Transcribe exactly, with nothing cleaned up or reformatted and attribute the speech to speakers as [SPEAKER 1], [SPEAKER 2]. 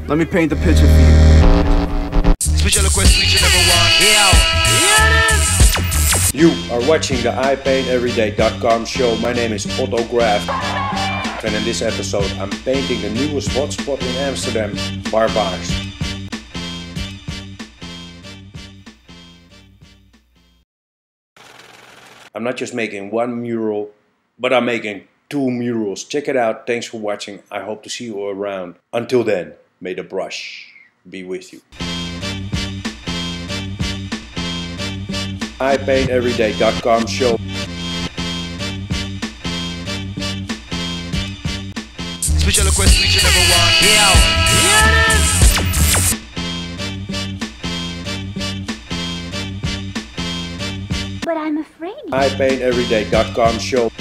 [SPEAKER 1] Let me paint the picture for you.
[SPEAKER 2] Special request to each and every one. Yeah.
[SPEAKER 3] You are watching the I paint everyday dot com show. My name is Otto Graaf. And in this episode I'm painting the newest hotspot in Amsterdam, Bar Baarsch. I'm not just making one mural, but I'm making two murals. Check it out. Thanks for watching. I hope to see you around. Until then, may the brush be with you. I paint everyday dot com show.
[SPEAKER 2] Special request to each and every one. Yeah.
[SPEAKER 4] But I'm afraid.
[SPEAKER 3] I paint everyday dot com show.